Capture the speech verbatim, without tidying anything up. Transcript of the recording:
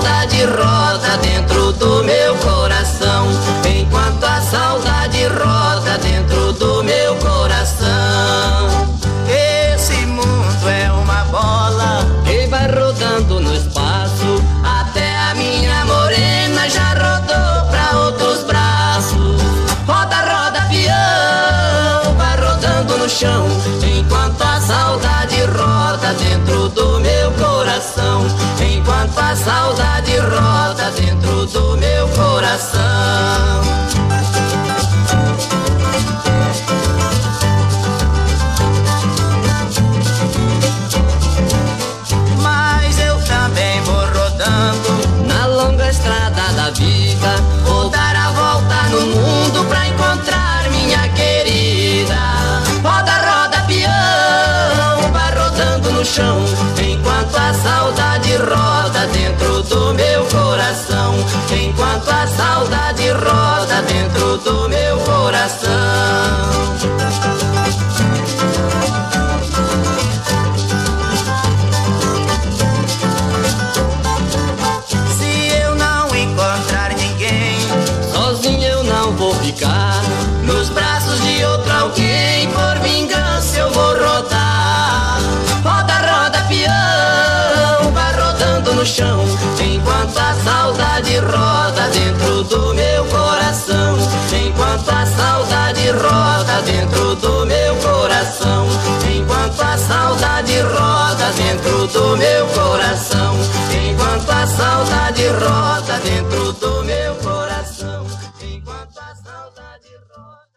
saudade roda dentro do meu coração, enquanto a saudade roda dentro do meu coração. Esse mundo é uma bola que vai rodando no espaço, até a minha morena já rodou pra outros braços. Roda, roda, peão, vai rodando no chão, enquanto a saudade roda dentro do meu coração, enquanto a saudade roda dentro do meu coração. Mas eu também vou rodando na longa estrada da vida, vou dar a volta no mundo pra encontrar minha querida. Roda, roda, peão, vai rodando no chão, enquanto a saudade roda dentro do meu coração, enquanto a saudade roda dentro do meu coração. Vou ficar nos braços de outro alguém, por vingança eu vou rodar. Roda, roda, peão, vai rodando no chão, enquanto a saudade roda dentro do meu coração, enquanto a saudade roda dentro do meu coração, enquanto a saudade roda dentro do meu coração, enquanto a saudade roda dentro do meu coração, enquanto a saudade roda.